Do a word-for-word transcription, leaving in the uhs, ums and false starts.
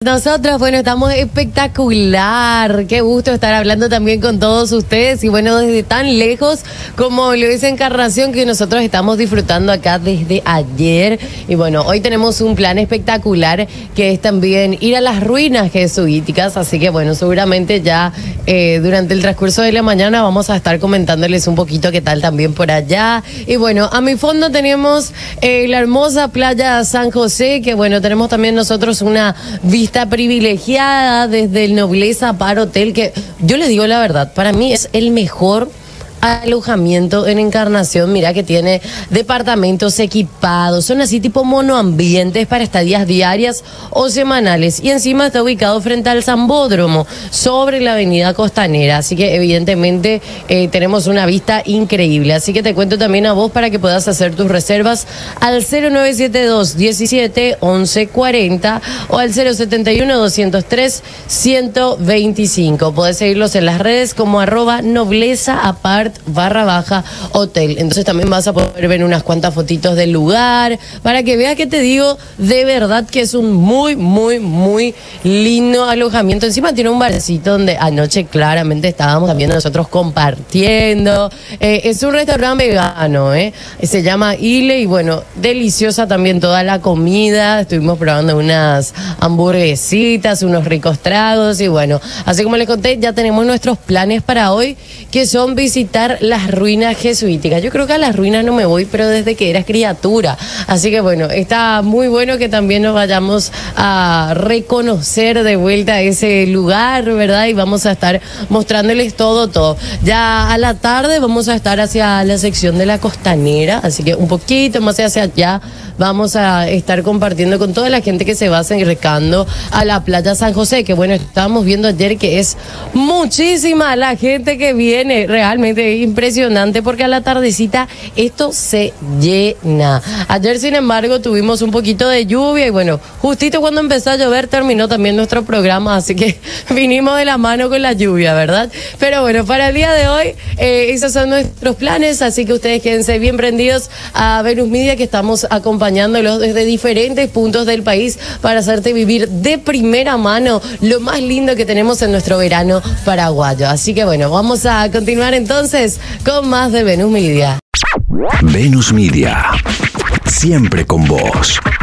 Nosotros, bueno, estamos espectacular. Qué gusto estar hablando también con todos ustedes. Y bueno, desde tan lejos como lo es Encarnación, que nosotros estamos disfrutando acá desde ayer. Y bueno, hoy tenemos un plan espectacular que es también ir a las ruinas jesuíticas. Así que bueno, seguramente ya eh, durante el transcurso de la mañana vamos a estar comentándoles un poquito qué tal también por allá. Y bueno, a mi fondo tenemos eh, la hermosa playa San José, que bueno, tenemos también nosotros una vista privilegiada desde el Nobleza Par Hotel, que yo les digo la verdad, para mí es el mejor alojamiento en Encarnación. Mira que tiene departamentos equipados, son así tipo monoambientes para estadías diarias o semanales, y encima está ubicado frente al Zambódromo, sobre la avenida Costanera, así que evidentemente eh, tenemos una vista increíble. Así que te cuento también a vos para que puedas hacer tus reservas al cero nueve siete dos, diecisiete, once, cuarenta o al cero setenta y uno, doscientos tres, ciento veinticinco. Podés seguirlos en las redes como arroba nobleza apart barra baja hotel. Entonces también vas a poder ver unas cuantas fotitos del lugar para que veas que te digo, de verdad que es un muy, muy, muy lindo alojamiento. Encima tiene un barcito donde anoche claramente estábamos también nosotros compartiendo. Eh, es un restaurante vegano, ¿eh? Se llama Ile y bueno, deliciosa también toda la comida. Estuvimos probando unas hamburguesitas, unos ricos tragos y bueno, así como les conté, ya tenemos nuestros planes para hoy, que son visitar las ruinas jesuíticas. Yo creo que a las ruinas no me voy, pero desde que eras criatura. Así que bueno, está muy bueno que también nos vayamos a reconocer de vuelta ese lugar, ¿verdad? Y vamos a estar mostrándoles todo, todo. Ya a la tarde vamos a estar hacia la sección de la Costanera, así que un poquito más hacia allá vamos a estar compartiendo con toda la gente que se va acercando a la playa San José, que bueno, estábamos viendo ayer que es muchísima la gente que viene, realmente impresionante, porque a la tardecita esto se llena. Ayer, sin embargo, tuvimos un poquito de lluvia y bueno, justito cuando empezó a llover terminó también nuestro programa, así que vinimos de la mano con la lluvia, ¿verdad? Pero bueno, para el día de hoy, eh, esos son nuestros planes, así que ustedes quédense bien prendidos a Venus Media, que estamos acompañándolos desde diferentes puntos del país para hacerte vivir de primera mano lo más lindo que tenemos en nuestro verano paraguayo. Así que bueno, vamos a continuar entonces con más de Venus Media. Venus Media, siempre con vos.